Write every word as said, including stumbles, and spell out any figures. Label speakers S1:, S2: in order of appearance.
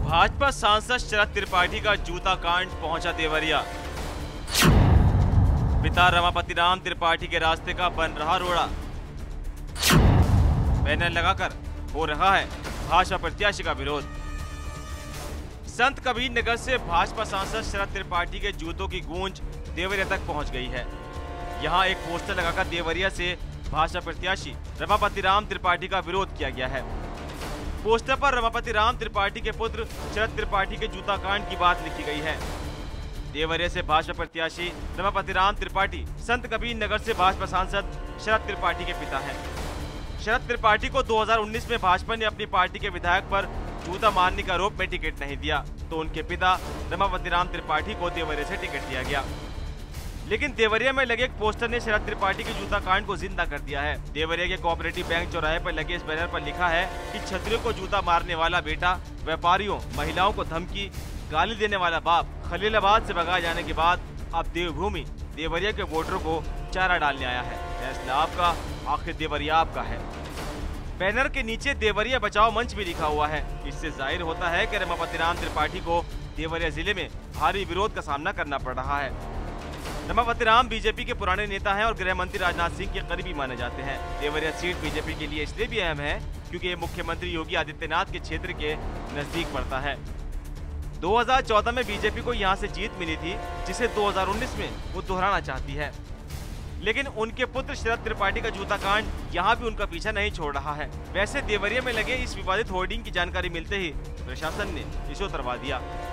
S1: भाजपा सांसद शरद त्रिपाठी का जूता कांड पहुंचा देवरिया। पिता रमापति राम त्रिपाठी के रास्ते का बन रहा रोड़ा। बैनर लगाकर हो रहा है भाजपा प्रत्याशी का विरोध। संत कबीर नगर से भाजपा सांसद शरद त्रिपाठी के जूतों की गूंज देवरिया तक पहुंच गई है। यहां एक पोस्टर लगाकर देवरिया से भाजपा प्रत्याशी रमापति राम त्रिपाठी का विरोध किया गया है। पोस्टर पर रमापति राम त्रिपाठी के पुत्र शरद त्रिपाठी के जूता कांड की बात लिखी गई है। देवरिया से भाजपा प्रत्याशी रमापति राम त्रिपाठी संत कबीर नगर से भाजपा सांसद शरद त्रिपाठी के पिता हैं। शरद त्रिपाठी को दो हज़ार उन्नीस में भाजपा ने अपनी पार्टी के विधायक पर जूता मारने के आरोप में टिकट नहीं दिया, तो उनके पिता रमापति राम त्रिपाठी को देवरिया से टिकट दिया गया। लेकिन देवरिया में लगे एक पोस्टर ने शरद त्रिपाठी के जूता कांड को जिंदा कर दिया है। देवरिया के कोऑपरेटिव बैंक चौराहे पर लगे इस बैनर पर लिखा है कि छत्रियों को जूता मारने वाला बेटा, व्यापारियों, महिलाओं को धमकी, गाली देने वाला बाप, खलीलाबाद से भगाए जाने के बाद अब देवभूमि देवरिया के वोटरों को चारा डालने आया है। फैसला आपका, आखिर देवरिया आपका है। बैनर के नीचे देवरिया बचाओ मंच भी लिखा हुआ है। इससे जाहिर होता है कि रमापति राम त्रिपाठी को देवरिया जिले में भारी विरोध का सामना करना पड़ रहा है। रमापति राम बीजेपी के पुराने नेता हैं और गृह मंत्री राजनाथ सिंह के करीबी माने जाते हैं। देवरिया सीट बीजेपी के लिए इसलिए भी अहम है क्योंकि ये मुख्यमंत्री योगी आदित्यनाथ के क्षेत्र के नजदीक पड़ता है। दो हज़ार चौदह में बीजेपी को यहां से जीत मिली थी, जिसे दो हज़ार उन्नीस में वो दोहराना चाहती है। लेकिन उनके पुत्र शरद त्रिपाठी का जूता कांड यहाँ भी उनका पीछा नहीं छोड़ रहा है। वैसे देवरिया में लगे इस विवादित होर्डिंग की जानकारी मिलते ही प्रशासन ने इसे उतरवा दिया।